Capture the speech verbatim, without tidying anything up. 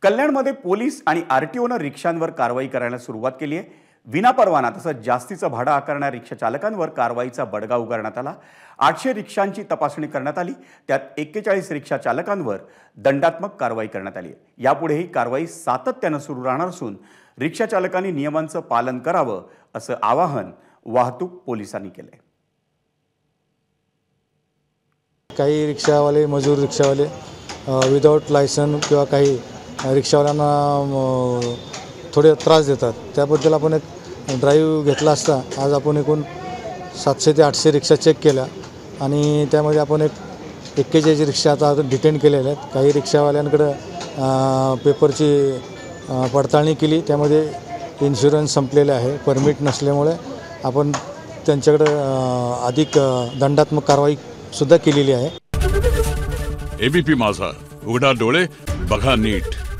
कल्याणमध्ये पोलीस आणि आरटीओनं रिक्षांवर कारवाई करायला सुरुवात केली आहे। विनापरवाना तसंच जास्तीचं भाडं आकारणाऱ्या रिक्षा चालकांवर कारवाईचा बडगा उगारण्यात आला। आठशे रिक्षांची तपासणी करण्यात आली, त्यात एक्केचाळीस रिक्षा चालकांवर दंडात्मक कारवाई करण्यात आली आहे। यापुढे ही कारवाई सातत्यानं सुरू राहणार असून रिक्षा चालकांनी नियमांचं पालन करावं असं आवाहन वाहतूक पोलिसांनी केलंय। काही रिक्षावाले मजूर रिक्षावाले विदाउट लायसन किंवा काही रिक्षावाल्यांना थोडे त्रास देतात, त्याबद्दल आपण एक ड्राईव्ह घेतला असता आज आपण एकूण सातशे ते आठशे रिक्षा चेक केल्या आणि त्यामध्ये आपण एक एक्केचाळीस रिक्षा आता डिटेन केलेल्या आहेत। काही रिक्षावाल्यांकडे पेपरची पडताळणी केली, त्यामध्ये इन्शुरन्स संपलेले आहे, परमिट नसल्यामुळे आपण त्यांच्याकडे अधिक दंडात्मक कारवाई सुद्धा केलेली आहे। एबीपी माझा, उघडा डोळे बघा नीट।